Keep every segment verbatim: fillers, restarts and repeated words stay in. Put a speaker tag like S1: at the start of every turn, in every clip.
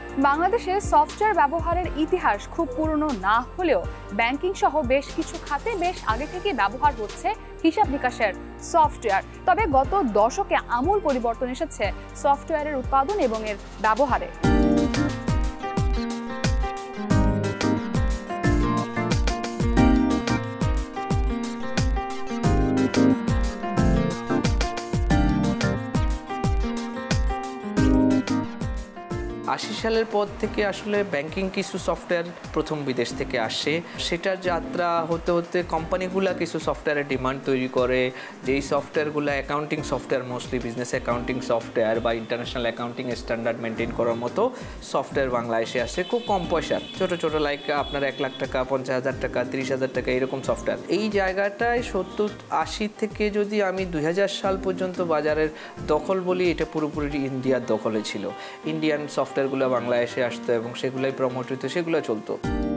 S1: বাংলাদেশে সফটওয়্যার ব্যবহারের ইতিহাস খুব পুরনো না হলেও ব্যাংকিং সহ বেশ কিছু খাতে বেশ আগে থেকে ব্যবহার হচ্ছে হিসাব নিকাশের সফটওয়্যার। তবে গত দশকে আমূল পরিবর্তন এসেছে সফটওয়্যারের উৎপাদন এবং এর ব্যবহারে।
S2: আশি সালের পর থেকে আসলে ব্যাংকিং কিছু সফটওয়্যার প্রথম বিদেশ থেকে আসে। সেটার যাত্রা হতে হতে কোম্পানিগুলো কিছু সফটওয়্যারের ডিমান্ড তৈরি করে, যেই সফটওয়্যারগুলো accounting software, mostly business accounting software বা ইন্টারন্যাশনাল অ্যাকাউন্টিং স্ট্যান্ডার্ড মেনটেন করার মতো সফটওয়্যার বাংলাদেশে আসে খুব কম পয়সার, ছোটো ছোটো লাইক আপনার এক লাখ টাকা, পঞ্চাশ হাজার টাকা, তিরিশ হাজার টাকা এরকম সফটওয়্যার। এই জায়গাটায় সত্তর আশি থেকে যদি আমি দুই হাজার সাল পর্যন্ত বাজারের দখল বলি, এটা পুরোপুরি ইন্ডিয়ার দখলে ছিল। ইন্ডিয়ান সফটওয়্যার গুলো বাংলাদেশে আসতো এবং সেগুলোই প্রমোট হতো, সেগুলো চলতো।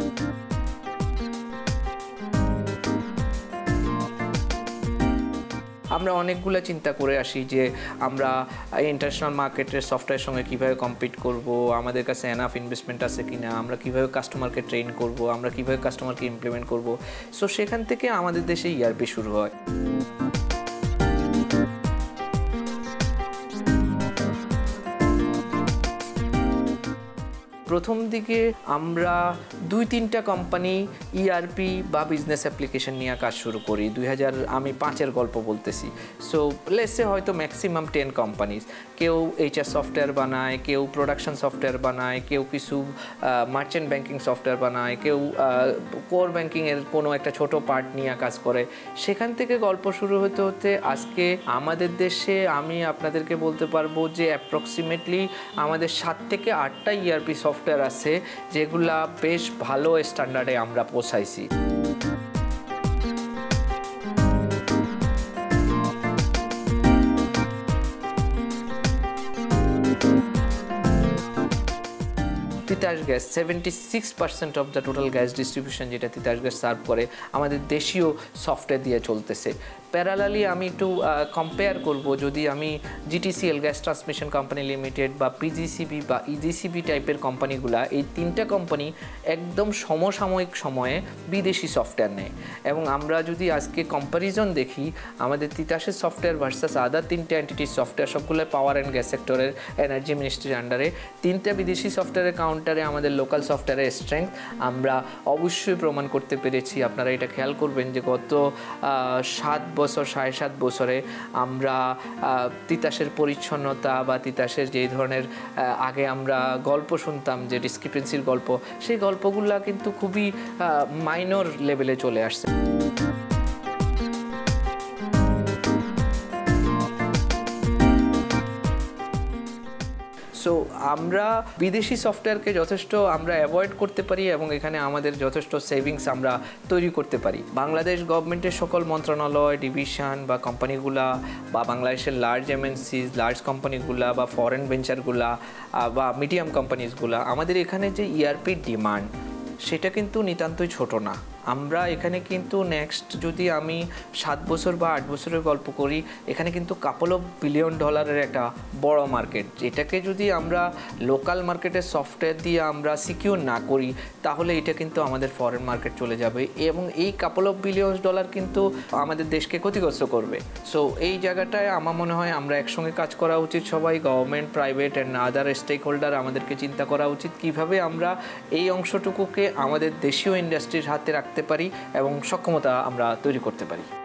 S2: আমরা অনেকগুলো চিন্তা করে আসি যে আমরা ইন্টারন্যাশনাল মার্কেটের সফটওয়্যারের সঙ্গে কীভাবে কম্পিট করব, আমাদের কাছে এনাফ ইনভেস্টমেন্ট আছে কিনা, আমরা কীভাবে কাস্টমারকে ট্রেন করব, আমরা কীভাবে কাস্টমারকে ইমপ্লিমেন্ট করব। সো সেখান থেকে আমাদের দেশে ইআরপি শুরু হয়। প্রথম দিকে আমরা দুই তিনটা কোম্পানি ইআরপি বা বিজনেস অ্যাপ্লিকেশন নিয়ে কাজ শুরু করি। দুই হাজার আমি পাঁচের গল্প বলতেছি। সো লেসে হয়তো ম্যাক্সিমাম টেন কোম্পানিজ, কেউ এইচআর সফটওয়্যার বানায়, কেউ প্রোডাকশন সফটওয়্যার বানায়, কেউ কিছু মার্চেন্ট ব্যাংকিং সফটওয়্যার বানায়, কেউ কোর ব্যাংকিংয়ের কোনো একটা ছোট পার্ট নিয়ে কাজ করে। সেখান থেকে গল্প শুরু হতে হতে আজকে আমাদের দেশে আমি আপনাদেরকে বলতে পারবো যে অ্যাপ্রক্সিমেটলি আমাদের সাত থেকে আটটা ইআরপি সফটওয়্যার আছে যেগুলা বেশ ভালো স্ট্যান্ডার্ডে আমরা পৌঁছাইছি। Titas gas seventy six percent of the total gas distribution যেটা তিতাস গ্যাস সার্ভ করে আমাদের দেশীয় সফটওয়্যার দিয়ে চলতেছে। প্যারালালি আমি একটু কম্পেয়ার করব, যদি আমি GTCL gas transmission company limited বা পিজিসিবি বা ইজিসিবি টাইপের কোম্পানিগুলা, এই তিনটা কোম্পানি একদম সমসাময়িক সময়ে বিদেশি সফটওয়্যার নেয়। এবং আমরা যদি আজকে কম্প্যারিজন দেখি আমাদের তিতাসের সফটওয়্যার ভার্সাস আদার তিনটা এন্টিটির সফটওয়্যার, সবগুলো পাওয়ার অ্যান্ড গ্যাস সেক্টরের এনার্জি মিনিস্ট্রির আন্ডারে, তিনটা বিদেশি সফটওয়্যারের কাউন্টারে আমাদের লোকাল সফটওয়্যারের স্ট্রেংথ আমরা অবশ্যই প্রমাণ করতে পেরেছি। আপনারা এটা খেয়াল করবেন যে গত সাত বছর সাড়ে সাত বছরে আমরা তিতাসের পরিচ্ছন্নতা বা তিতাসের যেই ধরনের আগে আমরা গল্প শুনতাম যে ডিসক্রিপেন্সির গল্প, সেই গল্পগুলো কিন্তু খুবই মাইনর লেভেলে চলে আসছে। সো আমরা বিদেশি সফটওয়্যারকে যথেষ্ট আমরা অ্যাভয়েড করতে পারি এবং এখানে আমাদের যথেষ্ট সেভিংস আমরা তৈরি করতে পারি। বাংলাদেশ গভর্নমেন্টের সকল মন্ত্রণালয়, ডিভিশন বা কোম্পানিগুলা বা বাংলাদেশের লার্জ এমএনসিজ, লার্জ কোম্পানিগুলা বা ফরেন ভেঞ্চারগুলা বা মিডিয়াম কোম্পানিজগুলা, আমাদের এখানে যে ইআরপির ডিমান্ড সেটা কিন্তু নিতান্তই ছোট না। আমরা এখানে কিন্তু নেক্সট যদি আমি সাত বছর বা আট বছরের গল্প করি, এখানে কিন্তু কাপল অফ বিলিয়ন ডলারের একটা বড় মার্কেট। এটাকে যদি আমরা লোকাল মার্কেটের সফটওয়্যার দিয়ে আমরা সিকিউর না করি তাহলে এটা কিন্তু আমাদের ফরেন মার্কেট চলে যাবে এবং এই কাপল অফ বিলিয়ন ডলার কিন্তু আমাদের দেশকে ক্ষতিগ্রস্ত করবে। সো এই জায়গাটায় আমার মনে হয় আমরা একসঙ্গে কাজ করা উচিত, সবাই government, private and other stakeholder আমাদেরকে চিন্তা করা উচিত কীভাবে আমরা এই অংশটুকুকে আমাদের দেশীয় ইন্ডাস্ট্রির হাতে রাখতে পারি এবং সক্ষমতা আমরা তৈরি করতে পারি।